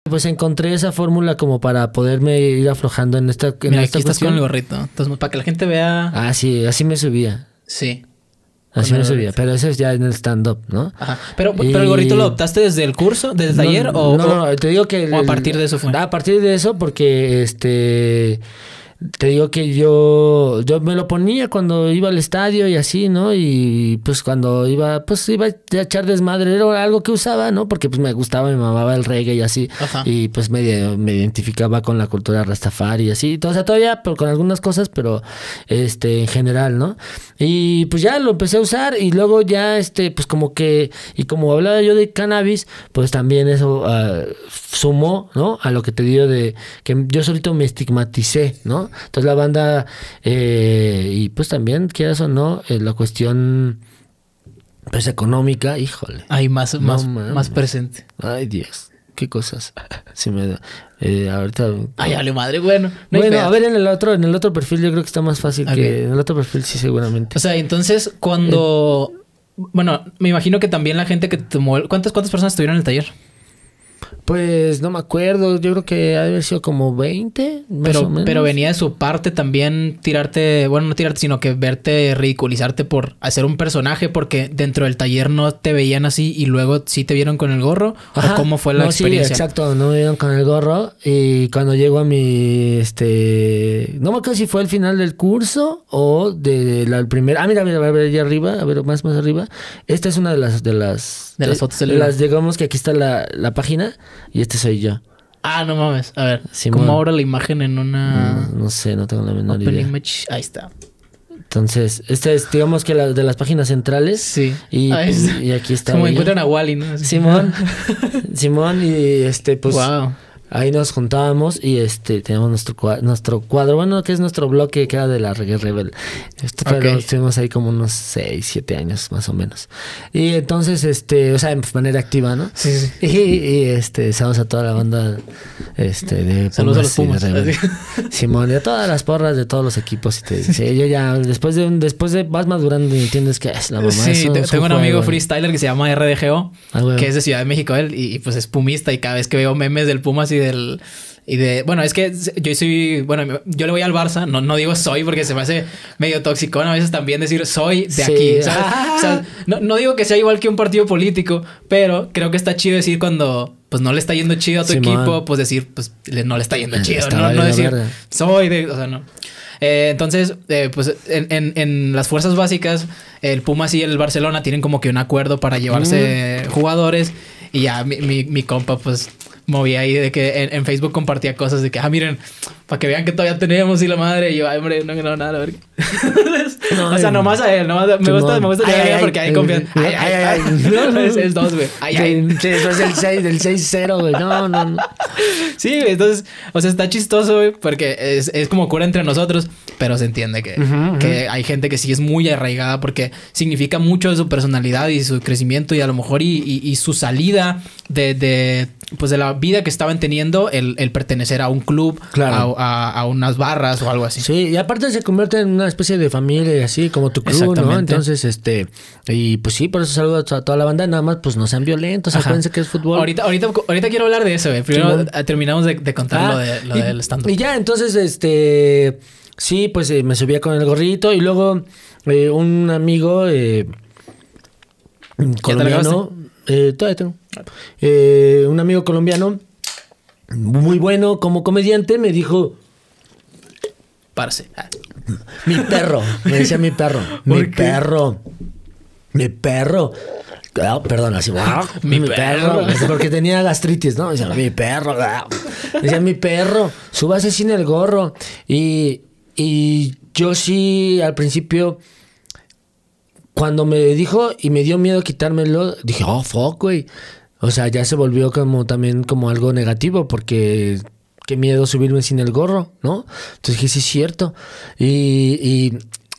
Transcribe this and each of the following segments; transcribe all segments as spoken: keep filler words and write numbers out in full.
pues encontré esa fórmula como para poderme ir aflojando en esta, en Mira, esta aquí estás cuestión. con el gorrito. Entonces, para que la gente vea... Ah, sí, así me subía. Sí. Así Con me el subía, gorrito. pero eso es ya en el stand-up, ¿no? Ajá. Pero, Y- pero el gorrito lo adoptaste desde el curso, desde el No, taller, o, no, no, te digo que... o a el- partir de eso fue. A partir de eso, porque este... Te digo que yo, yo me lo ponía cuando iba al estadio y así, ¿no? Y pues cuando iba, pues iba a echar desmadre, era algo que usaba, ¿no? Porque pues me gustaba, me mamaba el reggae y así. Ajá. Y pues me, me identificaba con la cultura rastafari y así. O sea, todavía pero con algunas cosas, pero este, en general, ¿no? Y pues ya lo empecé a usar y luego ya, este, pues como que, y como hablaba yo de cannabis, pues también eso uh, sumó, ¿no? A lo que te digo de que yo solito me estigmaticé, ¿no? Entonces la banda, eh, y pues también, quieras o no, eh, la cuestión pues económica, híjole. Ahí más, No más, mames. más presente. Ay, Dios, qué cosas. Sí me da. Eh, ahorita. Ay, vale madre, bueno. No hay bueno, pedo. a ver en el otro, en el otro perfil yo creo que está más fácil Ok. que en el otro perfil sí seguramente. O sea, entonces cuando... Bueno, me imagino que también la gente que tomó... ¿Cuántas, cuántas personas estuvieron en el taller? Pues no me acuerdo, yo creo que ha de haber sido como veinte, más o Pero, menos. pero venía de su parte también tirarte... Bueno, no tirarte, sino que verte, ridiculizarte por hacer un personaje porque dentro del taller no te veían así y luego sí te vieron con el gorro. Ajá. ¿O cómo fue la No, experiencia? Sí, exacto, no me vieron con el gorro y cuando llego a mi, este, no me acuerdo si fue el final del curso o de la el primer, ah, mira, mira, a ver, allá arriba, a ver, más, más arriba, esta es una de las, de las, De las fotos del de libro. las, digamos que aquí está la, la página y este soy yo. Ah, no mames. A ver, Simón. ¿cómo ahora la imagen en una... No, no sé, no tengo la menor Open idea. image? Ahí está. Entonces, esta es, digamos que la de las páginas centrales. Sí. Y, Ahí está. y aquí está. Como ella. encuentran a Wally, ¿no? Así. Simón. Simón y este, pues... Wow. Ahí nos juntábamos y este teníamos nuestro cuadro, nuestro cuadro, bueno, que es nuestro bloque que era de la Reggae Rebel. Esto Ok. estuvimos ahí como unos seis, siete años más o menos. Y entonces, este, o sea, de manera activa, ¿no? Sí, sí. Y, y este, saludos a toda la banda este, de Saludos a los y de Pumas. Rebel. Simón, y a todas las porras de todos los equipos. Y te dice, yo ya, después de un, después de vas madurando y entiendes que es la mamá. Sí, eso te- es tengo un amigo juego, freestyler que se llama R D G O, Ah, güey. que es de Ciudad de México él, y, y pues es pumista, y cada vez que veo memes del Pumas y del... Y de... Bueno, es que yo soy... Bueno, yo le voy al Barça. No, no digo soy porque se me hace medio toxicón a veces también decir soy de Sí. aquí. ¿Sabes? O sea, no, no digo que sea igual que un partido político, pero creo que está chido decir cuando... Pues no le está yendo chido a tu Simón. equipo, pues decir... Pues le- no le está yendo Eh, chido. está No, no valiendo decir verga. soy de... O sea, no. Eh, entonces, eh, pues en, en, en las fuerzas básicas, el Pumas y el Barcelona tienen como que un acuerdo para llevarse jugadores. Y ya mi, mi, mi compa, pues, movía ahí de que en, en Facebook compartía cosas de que, ah, miren, para que vean que todavía tenemos y la madre. Y yo, ay, hombre, no, no, nada, a ver. No, o sea, ay, nomás a él, nomás me Simón. gusta, me gusta Ay, llegar ay, ahí porque hay ay, confianza. ay, Ay, ay, ay, ay. ay. No, no. Es, es dos, güey. Ay, ay. Sí, eso es del seis, del seis cero, güey. No, no, no. Sí, güey, entonces, o sea, está chistoso, güey, porque es, es como cura entre nosotros, pero se entiende que, Ujú, ujú. que hay gente que sí es muy arraigada porque significa mucho de su personalidad y su crecimiento y a lo mejor y, y, y su salida de, de, pues de la vida que estaban teniendo el, el pertenecer a un club, Claro. a, a, a unas barras o algo así. Sí, y aparte se convierte en una especie de familia y así, como tu club, ¿no? Exactamente. Entonces, este, y pues sí, por eso saludo a toda la banda, nada más, pues no sean violentos, Ajá. acuérdense que es fútbol. Ahorita, ahorita, ahorita quiero hablar de eso, güey. Primero Simón. eh, terminamos de, de contar Ah, lo, de, lo y, del stand-up. y ya, entonces, este, sí, pues eh, me subía con el gorrito y luego eh, un amigo eh, colombiano, eh, todavía tengo, eh, un amigo colombiano muy bueno como comediante me dijo, Parce. Ah. mi perro, me decía mi perro, mi ¿Por qué? perro, mi perro. Ah, perdón, así, ah, Mi perro. porque tenía gastritis, ¿no? Decía, mi perro, ah. Decía, mi perro, súbase sin el gorro. Y, y yo sí, al principio, cuando me dijo y me dio miedo quitármelo, dije, oh, fuck, güey. O sea, ya se volvió como también como algo negativo porque qué miedo subirme sin el gorro, ¿no? Entonces dije, sí es cierto. Y, y,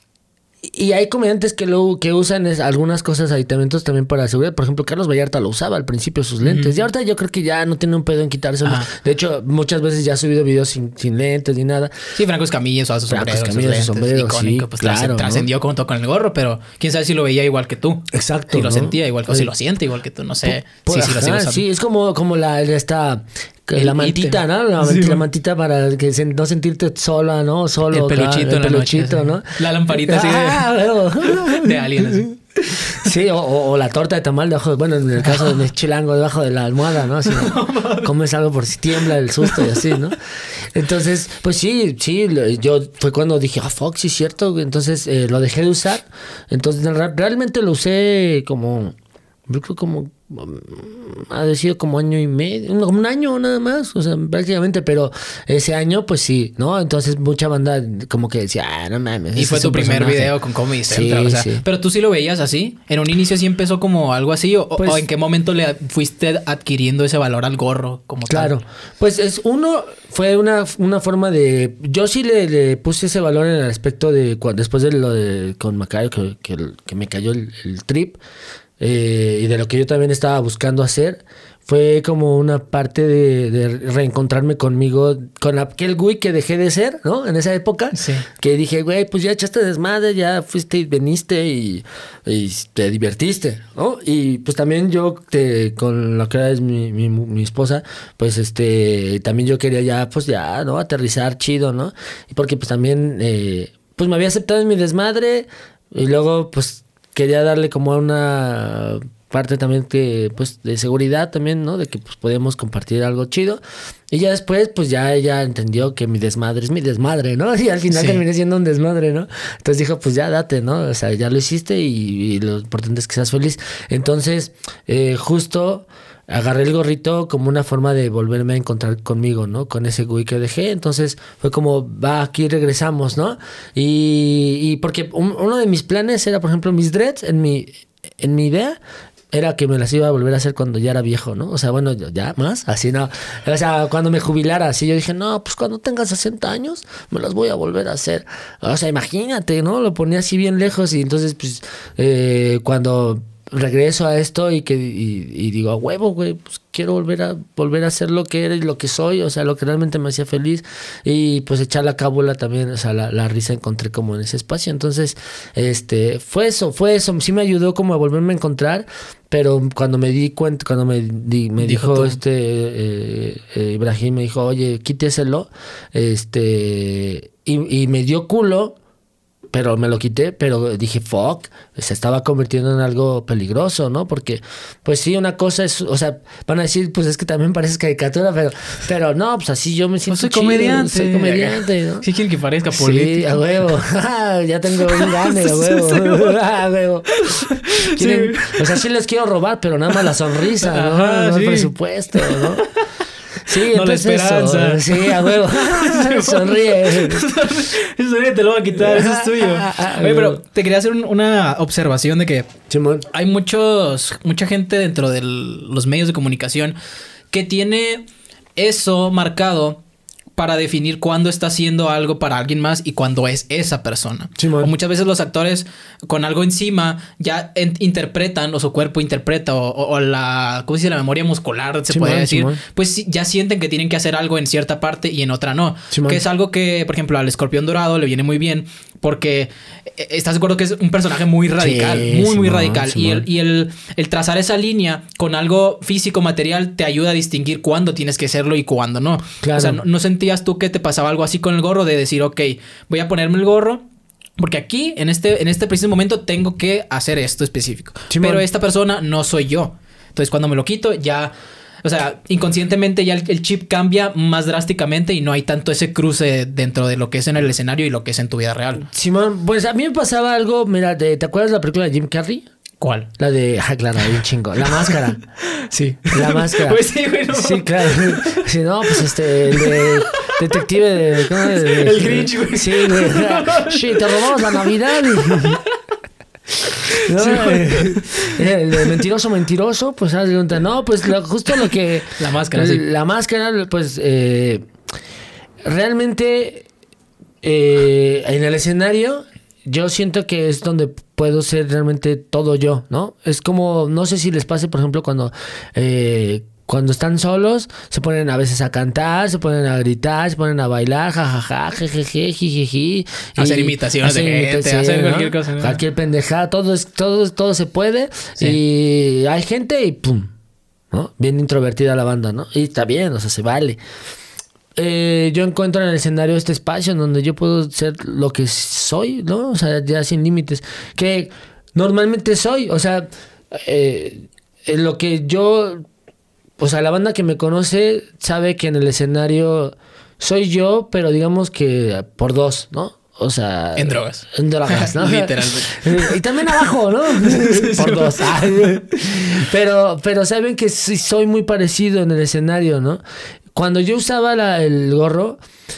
y hay comediantes que lo que usan es algunas cosas, aditamentos también para seguridad. Por ejemplo, Carlos Vallarta lo usaba al principio sus lentes. Ujú. Y ahorita yo creo que ya no tiene un pedo en quitárselos. Ajá. De hecho, muchas veces ya ha subido videos sin, sin lentes ni nada. Sí, Franco Escamilla usaba sus Franco sombreros. Escamilla, sus sus lentes, sombreros, icónico, sí, pues claro, trascend- ¿no? trascendió junto con el gorro, pero quién sabe si lo veía igual que tú. Exacto. Si lo ¿no? sentía igual, o Sí. si lo siente igual que tú, no sé. Por- sí, sí, lo sigo ajá, usando. sí, es como, como la esta El, la mantita, ¿no? La, sí, la mantita para que se, no sentirte sola, ¿no? Solo. El peluchito, el peluchito, noche, ¿no? La lamparita así ah, de, de alien, así. Sí, o, o, o la torta de tamal debajo, bueno, en el caso de chilango, debajo de la almohada, ¿no? Así, ¿no? Comes algo por si tiembla el susto y así, ¿no? Entonces, pues sí, sí, yo fue cuando dije, ah, fuck, sí es cierto. Entonces eh, lo dejé de usar. Entonces realmente lo usé como, yo creo como, ha sido como año y medio, como un año nada más, o sea, prácticamente, pero ese año, pues sí, ¿no? Entonces mucha banda como que decía, ah, no mames. Y fue tu primer personaje. Video con Comedy Central, sí, o sea, sí. Pero tú sí lo veías así, en un inicio sí empezó como algo así, o, pues, o en qué momento le fuiste adquiriendo ese valor al gorro como claro, tal. Pues es uno, fue una, una forma de, yo sí le, le puse ese valor en el aspecto de, cuando, después de lo de con Macario, que, que, que me cayó el, el trip, Eh, y de lo que yo también estaba buscando hacer, fue como una parte de, de reencontrarme conmigo, con aquel güey que dejé de ser, ¿no? En esa época, sí. Que dije, güey, pues ya echaste desmadre, ya fuiste y veniste y, y te divertiste, ¿no? Y pues también yo, te, con lo que era es mi, mi, mi esposa, pues este, también yo quería ya, pues ya, ¿no? Aterrizar chido, ¿no? Y porque pues también, eh, pues me había aceptado en mi desmadre y luego, pues, quería darle como una parte también que, pues, de seguridad también, ¿no? De que, pues, podíamos compartir algo chido. Y ya después, pues, ya ella entendió que mi desmadre es mi desmadre, ¿no? Y al final sí. Terminé siendo un desmadre, ¿no? Entonces dijo, pues, ya date, ¿no? O sea, ya lo hiciste y, y lo importante es que seas feliz. Entonces, eh, justo agarré el gorrito como una forma de volverme a encontrar conmigo, ¿no? Con ese güey que dejé. Entonces fue como, va, aquí regresamos, ¿no? Y, y porque un, uno de mis planes era, por ejemplo, mis dreads, en mi, en mi idea, era que me las iba a volver a hacer cuando ya era viejo, ¿no? O sea, bueno, ya más, así no. O sea, cuando me jubilara, así yo dije, no, pues cuando tenga sesenta años, me las voy a volver a hacer. O sea, imagínate, ¿no? Lo ponía así bien lejos y entonces, pues, eh, cuando regreso a esto y que y, y digo, a huevo, güey, pues quiero volver a volver a ser lo que era y lo que soy, o sea, lo que realmente me hacía feliz y pues echar la cábula también, o sea, la, la risa encontré como en ese espacio. Entonces, este, fue eso, fue eso, sí me ayudó como a volverme a encontrar, pero cuando me di cuenta, cuando me, di, me dijo, dijo este eh, eh, Ibrahim, me dijo, oye, quíteselo, este, y, y me dio culo, pero me lo quité, pero dije, fuck, se estaba convirtiendo en algo peligroso, ¿no? Porque, pues sí, una cosa es, o sea, van a decir, pues es que también pareces caricatura, pero, pero no, pues así yo me siento no soy comediante. Soy comediante, ¿no? Sí, quieren que parezca político. Sí, a huevo. Ya tengo un gane, a huevo. Sí, sí, a huevo. Quieren, sí. O sea, sí les quiero robar, pero nada más la sonrisa, ¿no? Ajá, no sí. El presupuesto, ¿no? Sí, no la esperanza. Eso. Sí, a huevo. Sonríe. Sonríe, te lo va a quitar, eso es tuyo. Oye, pero te quería hacer un, una observación de que Simón. Hay muchos, mucha gente dentro de los medios de comunicación que tiene eso marcado para definir cuándo está haciendo algo para alguien más y cuándo es esa persona. Sí, o muchas veces los actores con algo encima ya en, interpretan, o su cuerpo interpreta, o, o, o la, ¿cómo se dice? La memoria muscular, se sí, puede man, decir. Sí, pues ya sienten que tienen que hacer algo en cierta parte y en otra no. Sí, que es algo que, por ejemplo, al Escorpión Dorado le viene muy bien porque estás de acuerdo que es un personaje muy radical, sí, muy, sí, muy man, radical. Sí, y, el, y el, el trazar esa línea con algo físico, material, te ayuda a distinguir cuándo tienes que serlo y cuándo no. Claro. O sea, no, no sentías tú que te pasaba algo así con el gorro de decir, ok, voy a ponerme el gorro porque aquí, en este, en este preciso momento, tengo que hacer esto específico. Sí, pero man. Esta persona no soy yo. Entonces, cuando me lo quito, ya... O sea, inconscientemente ya el, el chip cambia más drásticamente y no hay tanto ese cruce dentro de lo que es en el escenario y lo que es en tu vida real. Simón, pues a mí me pasaba algo, mira, de, ¿te acuerdas de la película de Jim Carrey? ¿Cuál? La de, ah, claro, un chingo. La máscara. Sí. La máscara. Pues sí, güey, no. Sí, claro. Sí, no, pues este, el de detective de... ¿cómo de, de el Grinch, güey. Sí, güey. Sí, te robamos la Navidad. No, sí, eh, el de mentiroso, mentiroso, pues no, pues lo, justo lo que... La máscara, el, sí. La máscara, pues eh, realmente eh, en el escenario yo siento que es donde puedo ser realmente todo yo, ¿no? Es como, no sé si les pase, por ejemplo, cuando... Eh, Cuando están solos, se ponen a veces a cantar, se ponen a gritar, se ponen a bailar, jajaja, jejeje, jijiji. Hacer imitaciones de gente, imitación, hacer cualquier ¿no? cosa. ¿no? Cualquier pendejada, todo, es, todo, todo se puede. Sí. Y hay gente y pum. ¿no? Bien introvertida la banda, ¿no? Y está bien, o sea, se vale. Eh, yo encuentro en el escenario este espacio en donde yo puedo ser lo que soy, ¿no? O sea, ya sin límites. Que normalmente soy, o sea, eh, en lo que yo... O sea, la banda que me conoce sabe que en el escenario soy yo, pero digamos que por dos, ¿no? O sea... En drogas. En drogas, ¿no? Literalmente. Y también abajo, ¿no? Por dos. Pero, pero saben que sí soy muy parecido en el escenario, ¿no? Cuando yo usaba la, el gorro,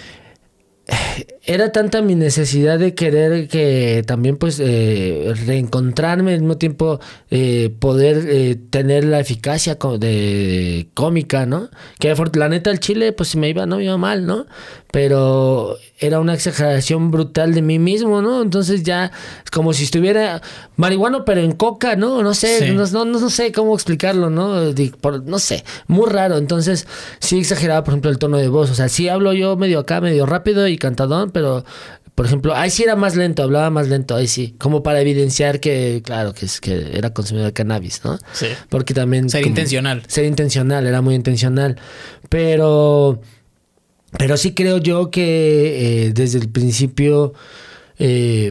era tanta mi necesidad de querer que también pues eh, reencontrarme al mismo tiempo, eh, poder eh, tener la eficacia de, de cómica, ¿no? Que la neta el chile pues si me iba, no me iba mal, ¿no? Pero era una exageración brutal de mí mismo, ¿no? Entonces ya es como si estuviera marihuano pero en coca, ¿no? No sé, sí. no, no, no sé cómo explicarlo, ¿no? Por, no sé, muy raro. Entonces sí exageraba, por ejemplo, el tono de voz. O sea, sí hablo yo medio acá, medio rápido y cantadón, pero por ejemplo, ahí sí era más lento, hablaba más lento, ahí sí, como para evidenciar que, claro, que es que era consumidor de cannabis, ¿no? Sí. Porque también... Ser como, intencional. Ser intencional, era muy intencional. Pero... Pero sí creo yo que eh, desde el principio eh,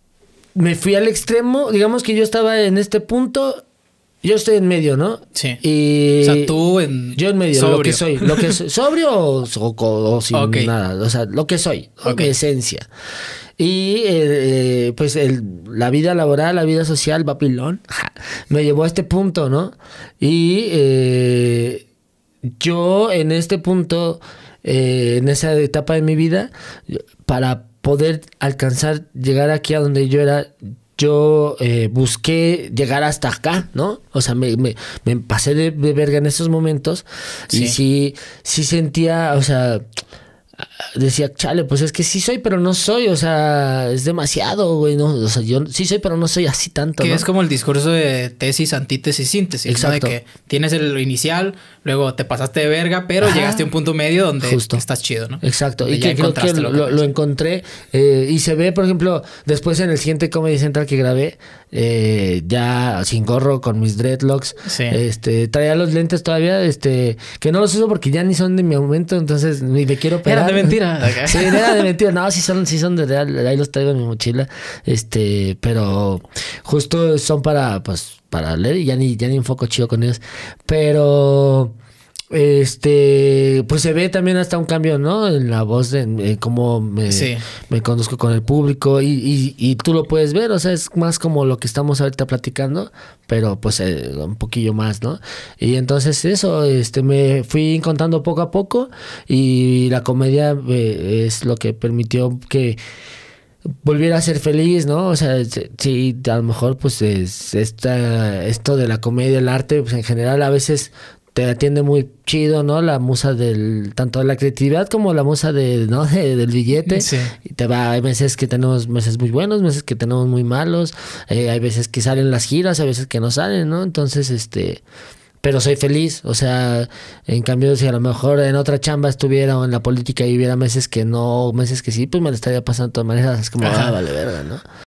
me fui al extremo. Digamos que yo estaba en este punto, yo estoy en medio, ¿no? Sí. Y o sea, tú en... Yo en medio, sobrio. lo que soy. Lo que soy. ¿Sobrio o, o, o sin okay. nada? O sea, lo que soy, okay. mi esencia. Y eh, pues el, la vida laboral, la vida social, papilón, me llevó a este punto, ¿no? Y eh, yo en este punto... Eh, en esa etapa de mi vida, para poder alcanzar, llegar aquí a donde yo era, yo eh, busqué llegar hasta acá, ¿no? O sea, me, me, me pasé de, de verga en esos momentos. Sí. Y sí, sí sentía, o sea, decía, chale, pues es que sí soy, pero no soy, o sea, es demasiado, güey, ¿no? O sea, yo sí soy, pero no soy así tanto, Que ¿no? es como el discurso de tesis, antítesis, síntesis, exacto, ¿no? De que tienes el inicial, luego te pasaste de verga, pero ajá, llegaste a un punto medio donde justo estás chido, ¿no? Exacto, donde y que creo que lo, lo, lo encontré, eh, y se ve, por ejemplo, después en el siguiente Comedy Central que grabé, eh, ya sin gorro, con mis dreadlocks, sí. este, traía los lentes todavía, este, que no los uso porque ya ni son de mi aumento, entonces ni me quiero pegar. Eran de mentira. Sí, era de mentira. No, sí son, sí son de real. Ahí los traigo en mi mochila. Este, pero justo son para, pues, para leer y ya ni, ya ni enfoco chido con ellos. Pero, este, pues se ve también hasta un cambio, ¿no? En la voz, de, en cómo me, sí. me conduzco con el público y, y, y tú lo puedes ver. O sea, es más como lo que estamos ahorita platicando, pero pues eh, un poquillo más, ¿no? Y entonces eso, este, me fui encontrando poco a poco y la comedia eh, es lo que permitió que volviera a ser feliz, ¿no? O sea, sí, a lo mejor pues es esta, esto de la comedia, el arte, pues en general a veces te atiende muy chido, ¿no? La musa del, tanto de la creatividad como la musa de, ¿no? De, del billete. Sí. Y te va, hay meses que tenemos meses muy buenos, meses que tenemos muy malos, eh, hay veces que salen las giras, hay veces que no salen, ¿no? Entonces, este, pero soy feliz, o sea, en cambio, si a lo mejor en otra chamba estuviera o en la política y hubiera meses que no, meses que sí, pues me lo estaría pasando de todas maneras, es como, ah, vale verga, ¿no?